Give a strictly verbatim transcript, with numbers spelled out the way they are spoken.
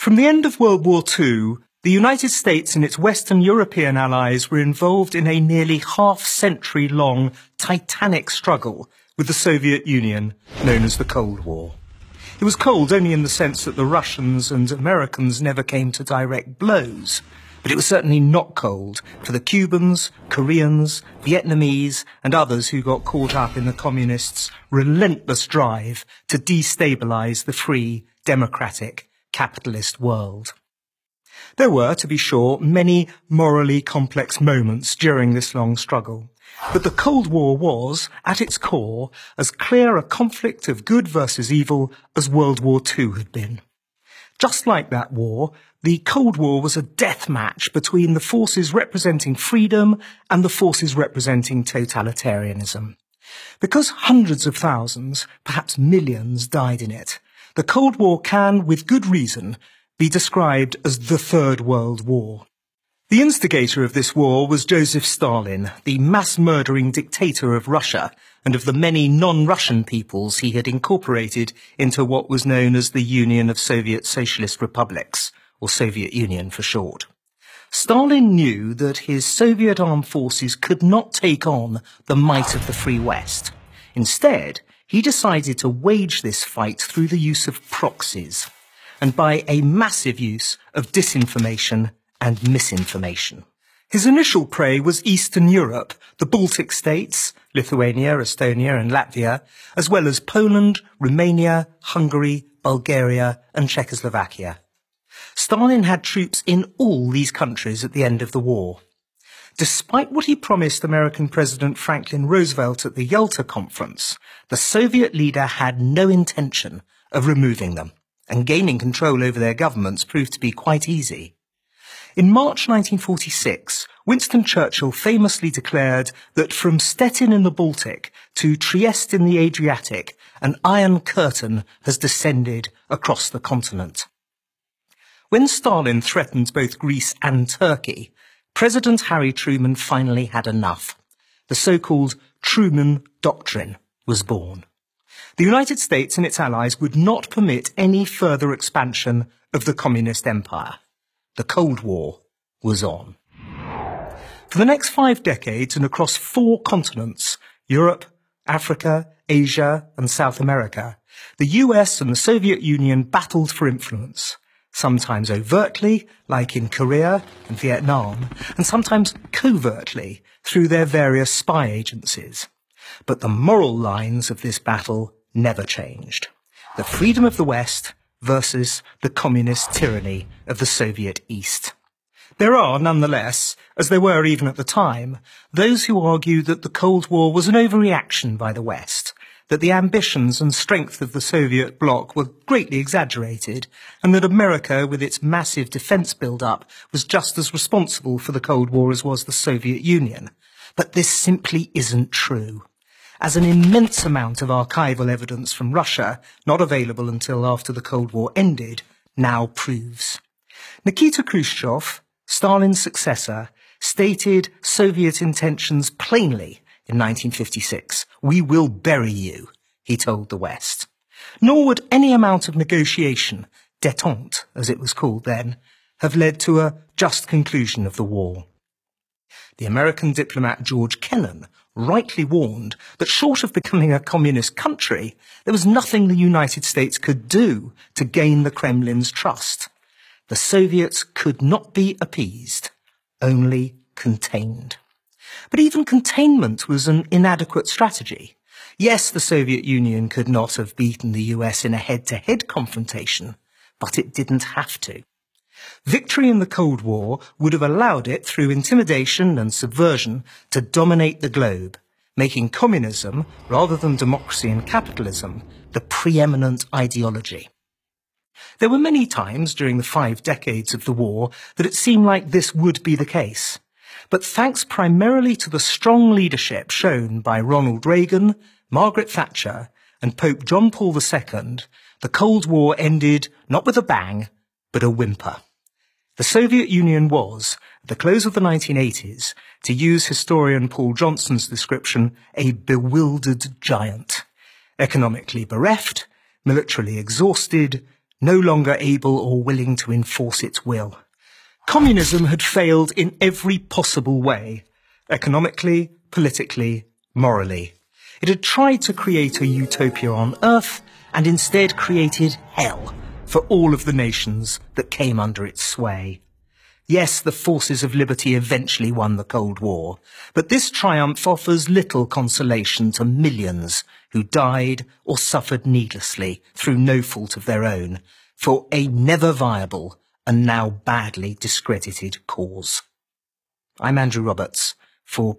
From the end of World War Two, the United States and its Western European allies were involved in a nearly half-century-long titanic struggle with the Soviet Union, known as the Cold War. It was cold only in the sense that the Russians and Americans never came to direct blows, but it was certainly not cold for the Cubans, Koreans, Vietnamese and others who got caught up in the communists' relentless drive to destabilise the free, democratic, capitalist world. There were, to be sure, many morally complex moments during this long struggle, but the Cold War was, at its core, as clear a conflict of good versus evil as World War Two had been. Just like that war, the Cold War was a death match between the forces representing freedom and the forces representing totalitarianism. Because hundreds of thousands, perhaps millions, died in it, the Cold War can, with good reason, be described as the Third World War. The instigator of this war was Joseph Stalin, the mass-murdering dictator of Russia and of the many non-Russian peoples he had incorporated into what was known as the Union of Soviet Socialist Republics, or Soviet Union for short. Stalin knew that his Soviet armed forces could not take on the might of the Free West. Instead, he decided to wage this fight through the use of proxies, and by a massive use of disinformation and misinformation. His initial prey was Eastern Europe, the Baltic states, Lithuania, Estonia and Latvia, as well as Poland, Romania, Hungary, Bulgaria and Czechoslovakia. Stalin had troops in all these countries at the end of the war. Despite what he promised American President Franklin Roosevelt at the Yalta Conference, the Soviet leader had no intention of removing them, and gaining control over their governments proved to be quite easy. In March nineteen forty-six, Winston Churchill famously declared that from Stettin in the Baltic to Trieste in the Adriatic, an iron curtain has descended across the continent. When Stalin threatened both Greece and Turkey, President Harry Truman finally had enough. The so-called Truman Doctrine was born. The United States and its allies would not permit any further expansion of the communist empire. The Cold War was on. For the next five decades and across four continents, Europe, Africa, Asia and South America, the U S and the Soviet Union battled for influence, sometimes overtly, like in Korea and Vietnam, and sometimes covertly through their various spy agencies. But the moral lines of this battle never changed. The freedom of the West versus the communist tyranny of the Soviet East. There are, nonetheless, as there were even at the time, those who argue that the Cold War was an overreaction by the West, that the ambitions and strength of the Soviet bloc were greatly exaggerated, and that America, with its massive defence build-up, was just as responsible for the Cold War as was the Soviet Union. But this simply isn't true, as an immense amount of archival evidence from Russia, not available until after the Cold War ended, now proves. Nikita Khrushchev, Stalin's successor, stated Soviet intentions plainly in nineteen fifty-six. "We will bury you," he told the West. Nor would any amount of negotiation, détente as it was called then, have led to a just conclusion of the war. The American diplomat George Kennan rightly warned that short of becoming a communist country, there was nothing the United States could do to gain the Kremlin's trust. The Soviets could not be appeased, only contained. But even containment was an inadequate strategy. Yes, the Soviet Union could not have beaten the U S in a head-to-head confrontation, but it didn't have to. Victory in the Cold War would have allowed it, through intimidation and subversion, to dominate the globe, making communism, rather than democracy and capitalism, the preeminent ideology. There were many times during the five decades of the war that it seemed like this would be the case. But thanks primarily to the strong leadership shown by Ronald Reagan, Margaret Thatcher, and Pope John Paul the Second, the Cold War ended not with a bang, but a whimper. The Soviet Union was, at the close of the nineteen eighties, to use historian Paul Johnson's description, a bewildered giant, economically bereft, militarily exhausted, no longer able or willing to enforce its will. Communism had failed in every possible way, economically, politically, morally. It had tried to create a utopia on Earth and instead created hell for all of the nations that came under its sway. Yes, the forces of liberty eventually won the Cold War, but this triumph offers little consolation to millions who died or suffered needlessly through no fault of their own for a never viable and now badly discredited cause. I'm Andrew Roberts for